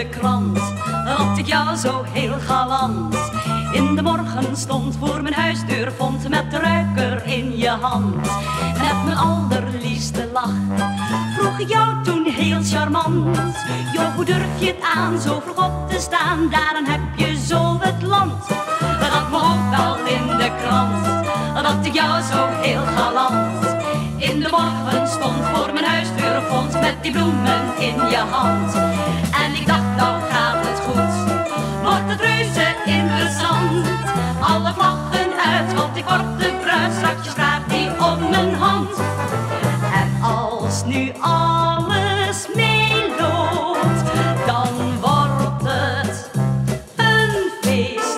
krant dat ik jou zo heel galant in de morgen stond voor mijn huisdeur vond met de ruiker in je hand. Met mijn allerliefste lach vroeg ik jou toen heel charmant: joh, hoe durf je het aan zo vroeg op te staan, daarom heb je zo het land. Dat mocht ook wel in de krant dat ik jou zo heel galant in de morgen stond voor mijn huisdeur vond met die bloemen in je hand. En ik dacht, nou gaat het goed, wordt het reuze interessant. Alle vlaggen uit, want ik word de bruid, straks vraagt die om mijn hand. En als nu alles meeloopt, dan wordt het een feest.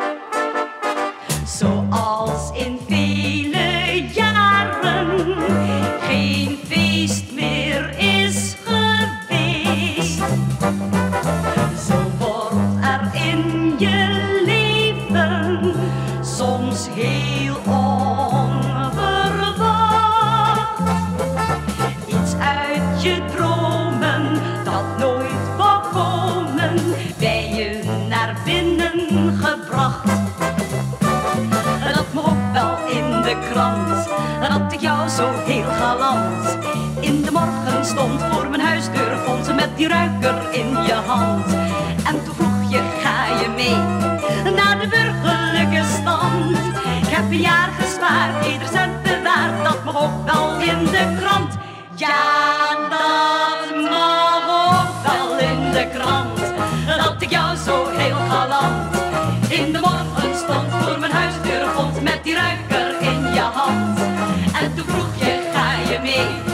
Zoals in vele jaren geen feest meer is geweest. Zo wordt er in je leven soms heel onverwacht iets uit je dromen dat nooit wou komen bij je naar binnen gebracht. Dat mocht ook wel in de krant dat ik jou zo heel galant in de morgen stond voor mijn huisdeur vond met die ruiker in je hand. En toen vroeg je, ga je mee naar de burgerlijke stand? Ik heb een jaar gespaard, ieder cent bewaard, dat mag ook wel in de krant. Ja, dat mag ook wel in de krant dat ik jou zo heel galant in de morgen stond voor mijn huisdeur vond met die ruiker in je hand. En toen vroeg je, ga je mee